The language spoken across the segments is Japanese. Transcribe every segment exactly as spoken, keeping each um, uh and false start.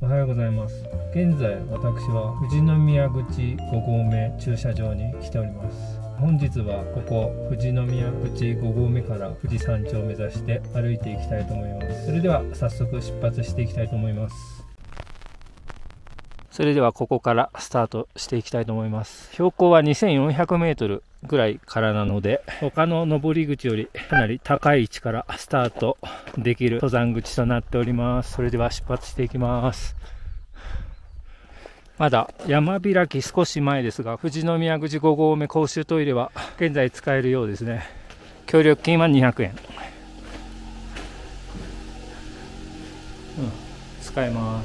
おはようございます。現在私は富士宮口ご合目駐車場に来ております。本日はここ富士宮口ご合目から富士山頂を目指して歩いていきたいと思います。それでは早速出発していきたいと思います。それではここからスタートしていきたいと思います。標高はにせんよんひゃくメートルぐらいからなので、他の登り口よりかなり高い位置からスタートできる登山口となっております。それでは出発していきます。まだ山開き少し前ですが、富士宮口ご合目公衆トイレは現在使えるようですね。協力金はにひゃくえん、うん、使えます。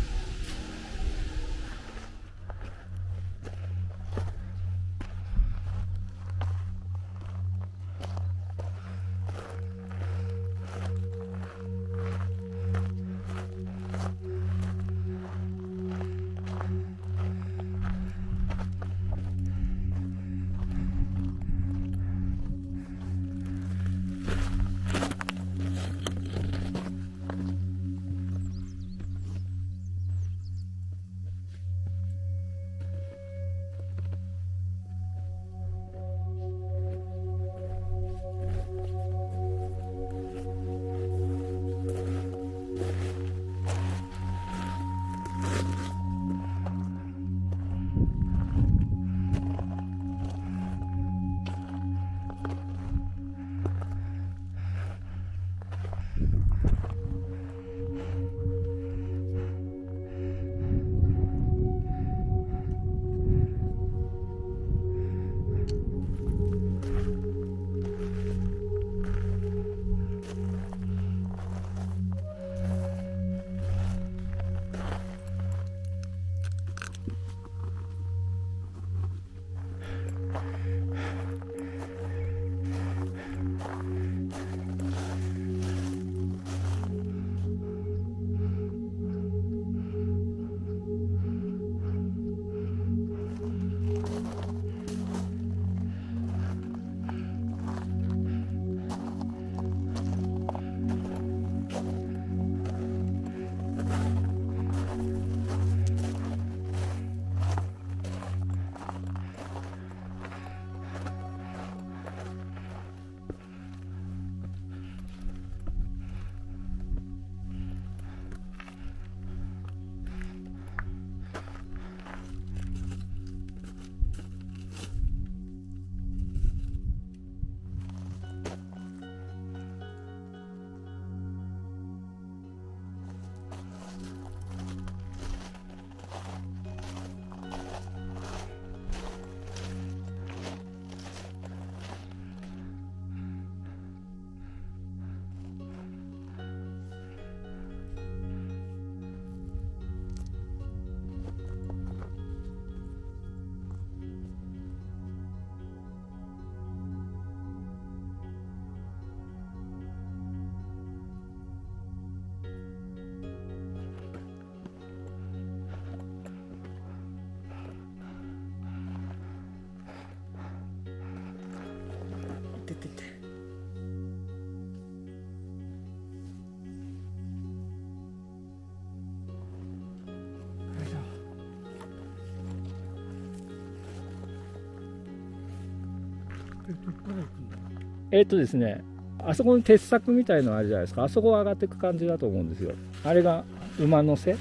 えっとですね、あそこに鉄柵みたいのあるじゃないですか。あそこを上がっていく感じだと思うんですよ。あれが馬の背。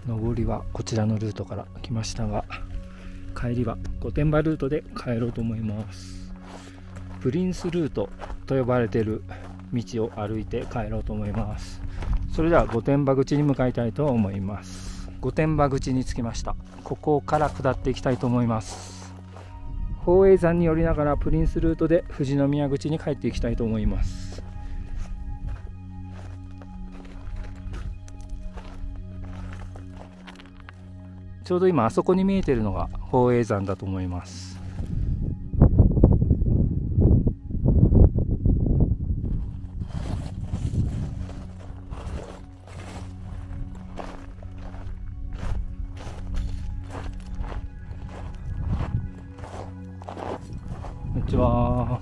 上りはこちらのルートから来ましたが、帰りは御殿場ルートで帰ろうと思います。プリンスルートと呼ばれている道を歩いて帰ろうと思います。それでは御殿場口に向かいたいと思います。御殿場口に着きました。ここから下っていきたいと思います。宝永山に寄りながらプリンスルートで富士宮口に帰っていきたいと思います。ちょうど今あそこに見えているのが宝永山だと思います。こんにちは。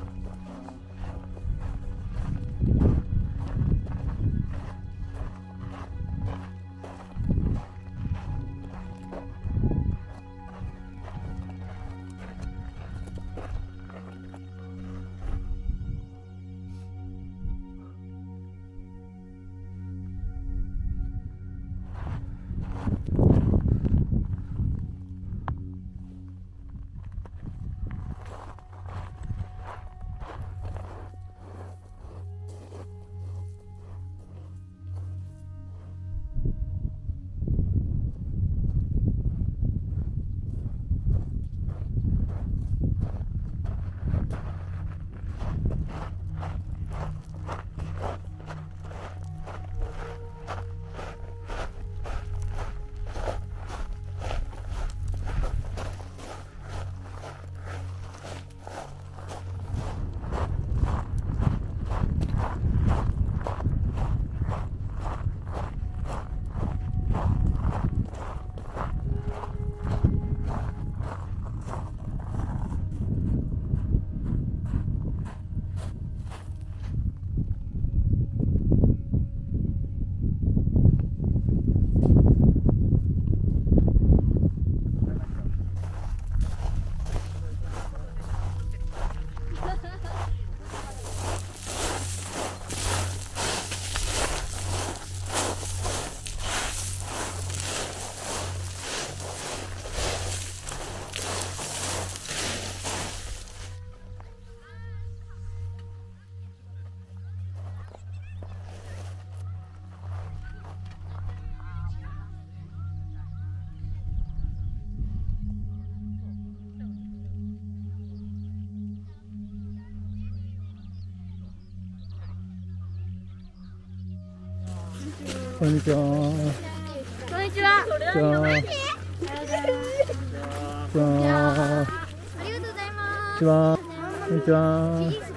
こんにちは。 こんにちは。 こんにちは。 ありがとうございます。 こんにちは。こんにちは。